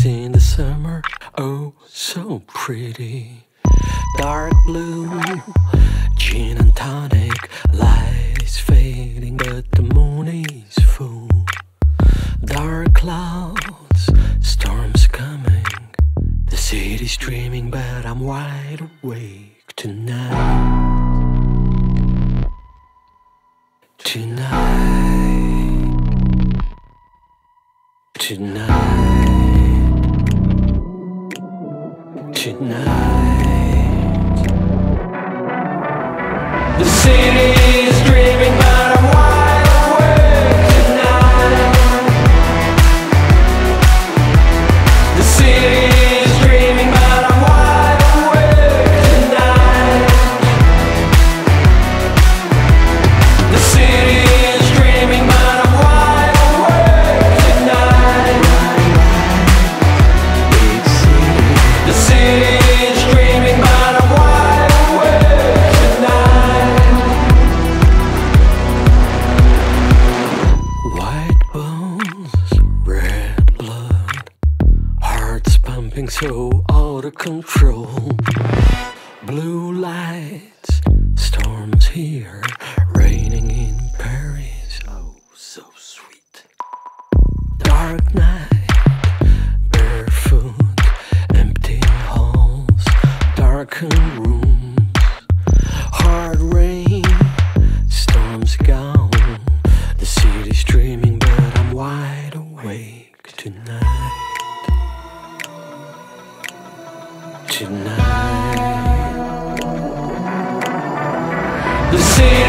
in the summer, oh so pretty. Dark blue, gin and tonic, light is fading but the moon is full. Dark clouds, storms coming, the city's dreaming but I'm wide awake tonight. Tonight, tonight, tonight. The city is dreaming but I'm wide awake tonight. The city is dreaming but I'm wide awake tonight. The city is dreaming but I'm wide awake tonight. Big city. The city is dreaming but I'm wide awake tonight. White bones, red blood, hearts pumping so out of control. Blue lights, storms here, raining in Paris, oh so sweet. Dark night, barefoot, empty halls, darkened rooms, hard rain, storms gone. The city's dreaming but I'm wide awake tonight. Tonight. The city